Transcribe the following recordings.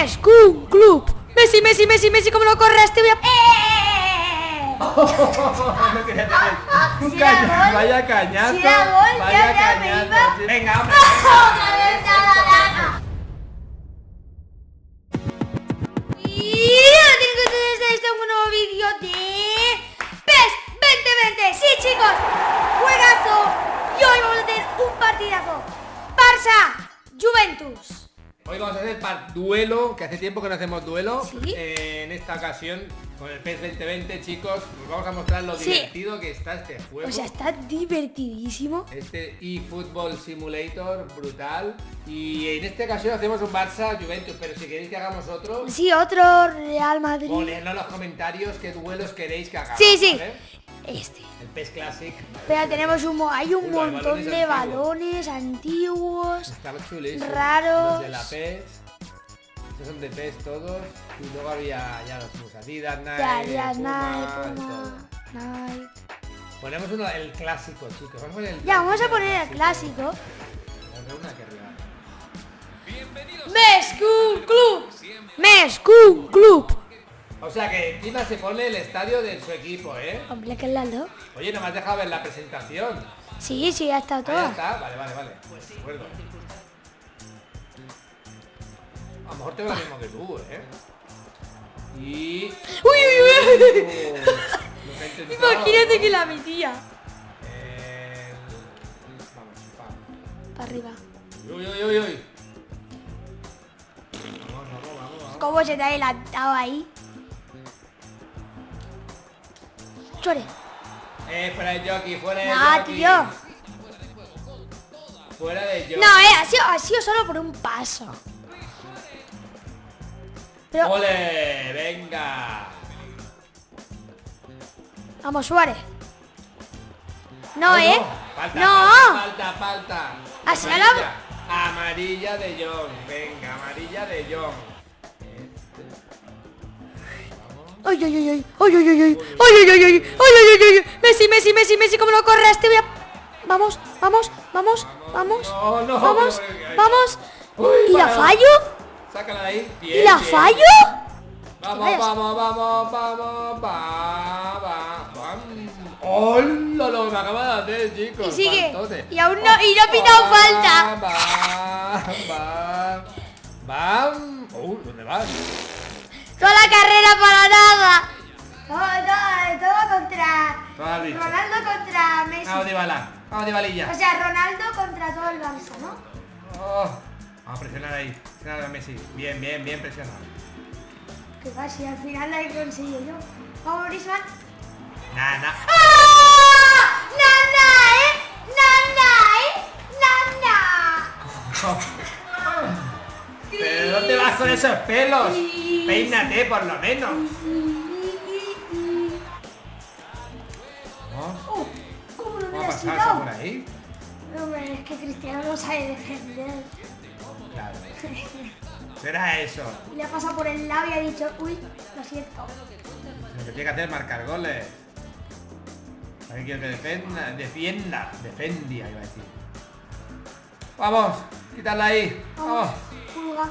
Meshcoon Club. Messi, Messi, Messi, Messi, ¿cómo lo corres? Te voy a... No quería tener un Si era gol, vaya cañazo. si era gol, Vaya ya me cañazo. iba. Venga, hombre. Y ahora tengo que ustedes este un nuevo vídeo de PES 2020. Sí, chicos, juegazo. Y hoy vamos a tener un partidazo. Barça, Juventus. Hoy vamos a hacer duelo, que hace tiempo que no hacemos duelo. ¿Sí? En esta ocasión, con el PES 2020, chicos, os vamos a mostrar lo Sí. divertido que está este juego. O sea, está divertidísimo. Este eFootball Simulator, brutal. Y en esta ocasión hacemos un Barça Juventus, pero si queréis que hagamos otro, Sí, otro Real Madrid. ponedlo en los comentarios qué duelos queréis que hagamos. Sí, sí. ¿Vale? Este. El PES Classic. Pero tenemos hay un Hay montón balones de antiguos. balones antiguos. Estaba chulísimo. Raros. Los de la PES. Estos son de PES todos. Y luego había ya los Adidas, Nike, Adidas, Puma, Nike, y Puma, todo. Nike. Ponemos uno, el clásico, chicos. Vamos a poner el Ya, vamos a poner el clásico. Vamos a una que arriba. Meshcoon Club. Meshcoon Club. O sea que encima se pone el estadio de su equipo, ¿eh? Hombre, que es Lalo. Oye, no me has dejado ver la presentación. Sí, sí, ya está Ahí todo. está, vale, vale, vale. Pues de acuerdo. A lo mejor tengo lo mismo que tú, ¿eh? Y... Uy, uy, uy. Lo que he intentado, Imagínate ¿no? que la metía. Vamos, vamos. Para arriba. Uy, uy, uy, uy. Vamos, vamos, vamos, vamos. ¿Cómo se te ha adelantado ahí? Chore. Fuera de jockey, fuera de No, jockey. tío. Fuera de jockey. No, ha sido solo por un paso. Pero, ¡Ole! ¡Venga! vamos, Suárez. No, Oh, ¿eh? Falta, No. falta. Así a Amarilla. Amarilla de John. Venga, amarilla de John. Ay, ay, ay, ay, ay, ay, ay, ay, ay, ay, ay, ay, ay, ay, ay, Messi, Messi, Messi, Messi, ¿cómo lo corres? Te voy a... Vamos, vamos, vamos, vamos, No, no, vamos, ay, vamos. Uy, ¿Y la para. fallo? Sácala de ahí. ¿Y Bien, la bien. fallo? Vamos, vayas. vamos, vamos, vamos, va. ¡Hola! Lo que me acaba de hacer, chicos. Y sigue. Faltote. Y aún no, y no ha pitado falta. Va. ¿Dónde vas? Toda la carrera para nada. Todo contra... Todo has dicho. Ronaldo contra Messi. Vamos, Dybala. Vamos, Dybalilla. O sea, Ronaldo contra todo el Barça, ¿no? Oh, vamos a presionar ahí. Presionar a Messi. Bien, bien, bien presionado. ¿Qué pasa? Si al final la he conseguido yo. Vamos, Griezmann. Nada. ¡Ah! ¡Nana, ¿Pero dónde vas con esos pelos? Peínate por lo menos. Vamos. ¿Cómo lo ¿Cómo ha hubieras pasado eso quitado? por ahí? Hombre, es que Cristiano no sabe defender. Claro. Será eso. Y le ha pasado por el lado y ha dicho, uy, lo siento. Lo que tiene que hacer es marcar goles. A ver, quiero que defendia, iba a decir. Vamos, quítala ahí. Vamos. Pulga.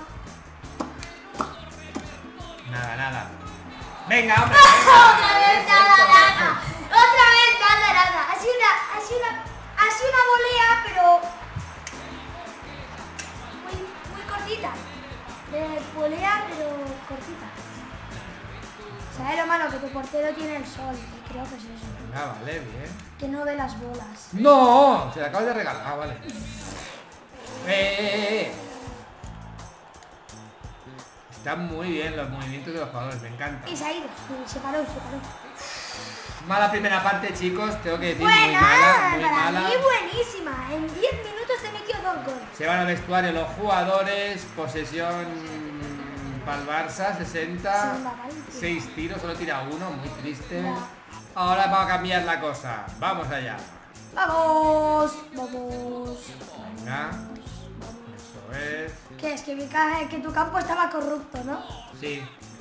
Nada. Venga, hombre. Otra vez nada. Otra vez nada. Ha sido una volea, pero muy cortita. De volea, pero cortita. ¿Sabes lo malo? Que tu portero tiene el sol. Y creo que es eso. Venga, vale, bien. Que no ve las bolas. ¡No! Se la acabas de regalar. Ah, vale. Están muy bien los movimientos de los jugadores, me encanta. Y se ha ido. Se paró. Mala primera parte, chicos, tengo que decir, Buena, muy mala, muy para mala. mí buenísima. En 10 minutos te metió 2 goles. Se van al vestuario los jugadores, posesión para el Barça, 60, 6 tiros, solo tira uno, muy triste. Ya. Ahora va a cambiar la cosa, vamos allá. Vamos. Venga, eso es. Que es que tu campo estaba corrupto, ¿no? Sí.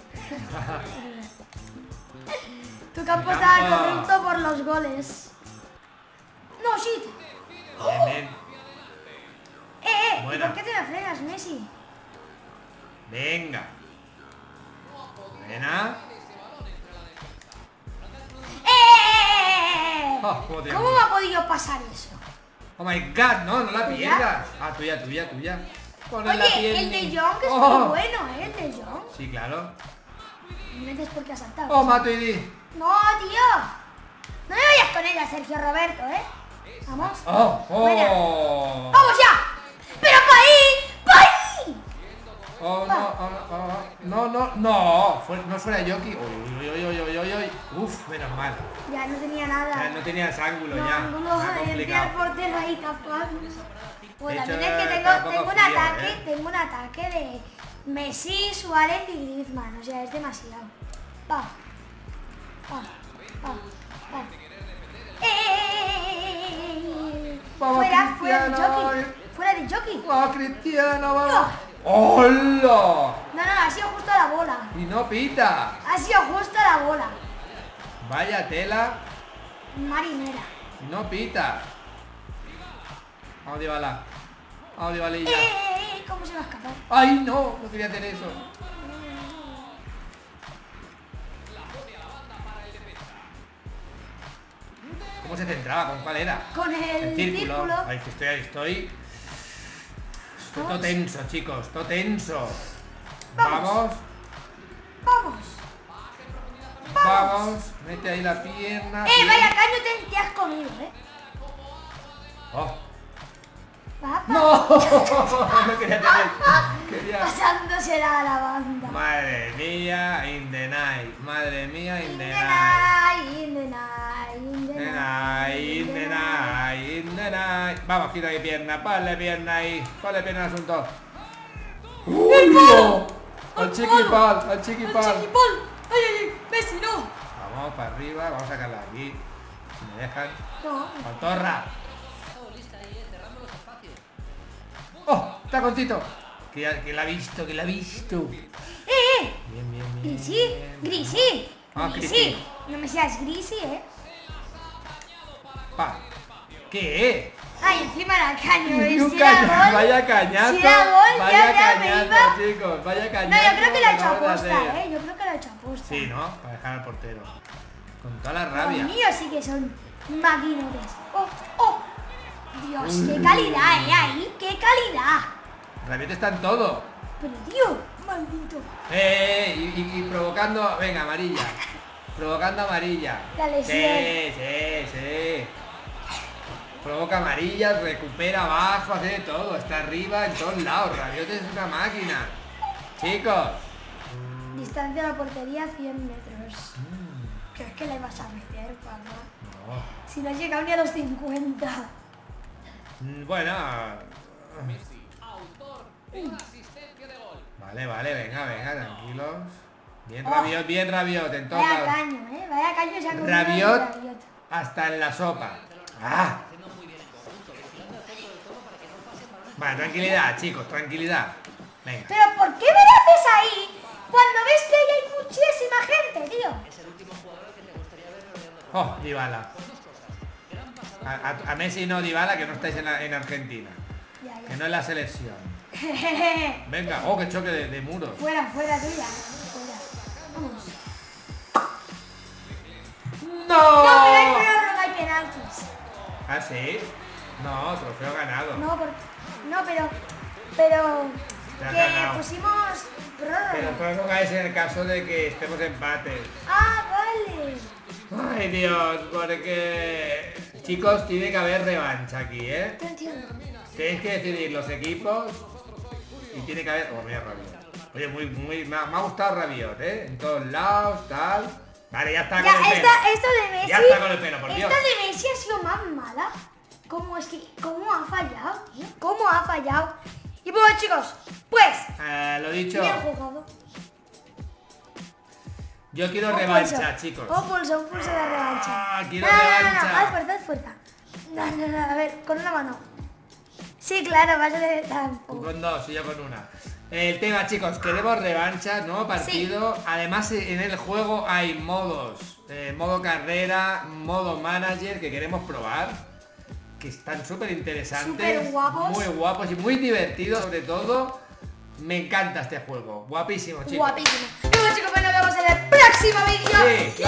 Tu campo Mi estaba campo. corrupto por los goles. No, shit. Bien. ¿Y Buena. por qué te la fregas, Messi? Venga. Pena. ¿Cómo ¿Cómo me ha podido pasar eso? Oh my god, no la pierdas. Ah, tuya. Ponle la Oye, el de Jong es muy bueno, ¿eh? El de Jong. Sí, claro. No me dices por qué ha saltado. Oh, Matuidi. No, tío. No me vayas con ella, Sergio Roberto, ¿eh? Vamos. Fuera. ¡Vamos ya! ¡Pero para ahí! ¡Para ahí! Oh, no. No fuera Yoki. Uy. Uf, menos mal. Ya no tenía nada. No tenías ángulo No, ya. ángulo, Está el complicado. portero ahí tapando. Pues De hecho, también es que está un tengo poco un frío, ataque, ¿eh? tengo un ataque de Messi, Suárez y Griezmann. O sea, es demasiado. Pa. Vamos, Fuera de Cristiano. jockey. Fuera de jockey. ¡Oh, Cristiano, vamos! ¡Hola! No, ha sido justo la bola. Y no pita. Ha sido justo la bola. Vaya tela. Marinera. Y no pita. Vamos, Dybala. Vamos, Dybalilla. ¿Cómo se va a escapar? ¡Ay, no! No quería hacer eso. ¿Cómo se centraba? ¿Con cuál era? Con el círculo. Ay, que estoy todo tenso, chicos. Todo tenso. Vamos. Vamos. Mete ahí la pierna. Vaya caño te has comido, Oh. Papá. ¡No! No quería tener. Pasándosela a la banda. Madre mía, in the night. Madre mía, in the night. Vamos, quita mi pierna, ponle pierna ahí. Ponle pierna al asunto. ¡No! Al chiquipal. Ay, Messi, no. Vamos para arriba, vamos a sacarla de aquí. Si me dejan. No. ¡Pantorra! ¡Oh! ¡Taconcito! Que la ha visto. Bien. Grisi. Ah, Grisi. No me seas Grisi, Pa. ¿Qué? Ay, encima la caño. Vaya cañazo. Si era gol, Vaya ya me cañazo, iba. chicos. Vaya No, cañazo. yo creo que lo ha hecho acabas de aposta, hacer. Yo creo que lo ha hecho aposta. Sí, ¿no? Para dejar al portero. Con toda la Los rabia. míos sí que son maquinotes. ¡Oh! Dios, qué calidad, ahí. ¡Qué calidad! Rabiot está en todo. Pero, tío, maldito. Y provocando. Venga, amarilla. Provocando amarilla. La lesión. Sí. Provoca amarillas, recupera abajo, hace de todo. Está arriba, en todos lados. Rabiot es una máquina. Chicos. Distancia de la portería 100 metros. ¿Crees que la ibas a meter, papá? No. Si no has llegado ni a los 50. Bueno. Vale, venga, tranquilos. Bien Rabiot, en todos Vaya lados. caño, Vaya caño se ha comido Rabiot Rabiot. hasta en la sopa. ¡Ah! Vale, tranquilidad, chicos, tranquilidad. Venga. Pero ¿por qué me la haces ahí cuando ves que ahí hay muchísima gente, tío? Oh, Dybala. A Messi no, Dybala, que no estáis en Argentina. Ya. Que no es la selección. Venga, oh, qué choque de muros. Fuera tuya. Fuera. Vamos. ¡No! No, pero hay prórroga, hay penaltis. ¿Ah, sí? No, trofeo ganado. No, pero Te has que ganado. pusimos prórroga. Pero prórroga es en el caso de que estemos empates. Ah, vale. Ay, Dios, porque... Chicos, tiene que haber revancha aquí, ¿eh? Te entiendo. Tenéis que decidir los equipos y tiene que haber... Oh, mira, Rabiot. Oye, me ha gustado Rabiot, ¿eh? En todos lados, tal... Vale, ya está con el pelo. Esto de Messi. Ya está con el pelo, por Dios. Esta de Messi ha sido más mala. ¿Cómo ha fallado, tío? ¿Cómo ha fallado? Y bueno, chicos, pues... Lo dicho, Bien jugado. yo quiero Un revancha, pulso. chicos. Un pulso de revancha. Quiero No, revancha. haz fuerza. No, a ver, con una mano. Sí, claro, vas a hacer Tú tampoco. con dos y yo con una. El tema, chicos, queremos revancha, nuevo partido. Además, en el juego hay modos. Modo carrera, modo manager, que queremos probar. Que están súper interesantes. Súper guapos. Muy guapos y muy divertidos, sobre todo. Me encanta este juego. Guapísimo, chicos. Guapísimo. Y bueno, chicos, pues nos vemos en el próximo vídeo. Sí.